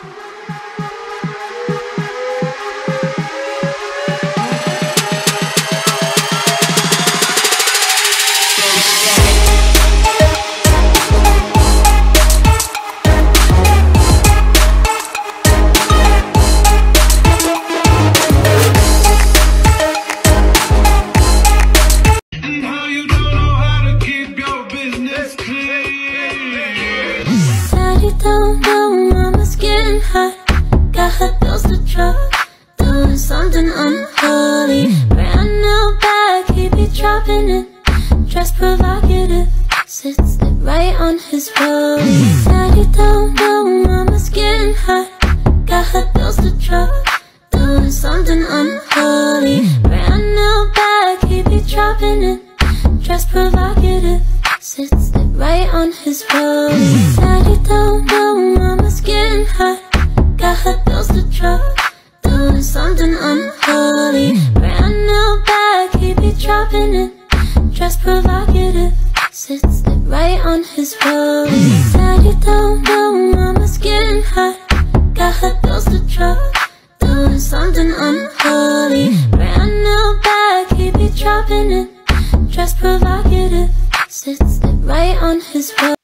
Don't know, mama's getting hot. Got her bills to drop, doing something unholy. Brand new bag, he be dropping it. Dressed provocative, sits it right on his rollie. Daddy don't know, mama's getting hot. Got her bills to drop, doing something unholy. Brand new bag, he be dropping it. Dressed provocative, sits it right on his rollie. Daddy don't know, mama's getting hot. Got her bills to drop, doing something unholy. Brand new bag, he be dropping it. Dressed provocative, sits it right on his rollie. Daddy don't know, mama's getting hot. Got her bills to drop, doing something unholy. Brand new bag, he be dropping it. Dressed provocative, sits it right on his rollie.